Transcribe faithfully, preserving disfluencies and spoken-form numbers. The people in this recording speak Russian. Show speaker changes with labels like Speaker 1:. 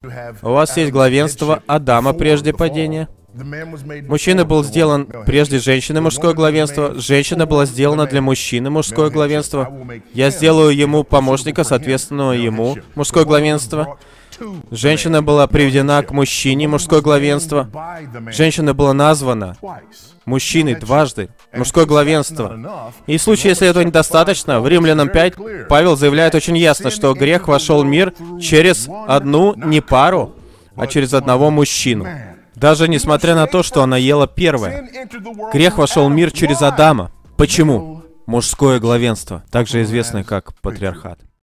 Speaker 1: У вас есть главенство Адама прежде падения. Мужчина был сделан прежде женщины, мужское главенство. Женщина была сделана для мужчины, мужское главенство. Я сделаю ему помощника, соответственно, ему мужское главенство. Женщина была приведена к мужчине, мужское главенство. Женщина была названа мужчиной дважды, мужское главенство. И в случае, если этого недостаточно, в Римлянам пять Павел заявляет очень ясно, что грех вошел в мир через одну, не пару, а через одного мужчину. Даже несмотря на то, что она ела первая. Грех вошел в мир через Адама. Почему? Мужское главенство, также известное как патриархат.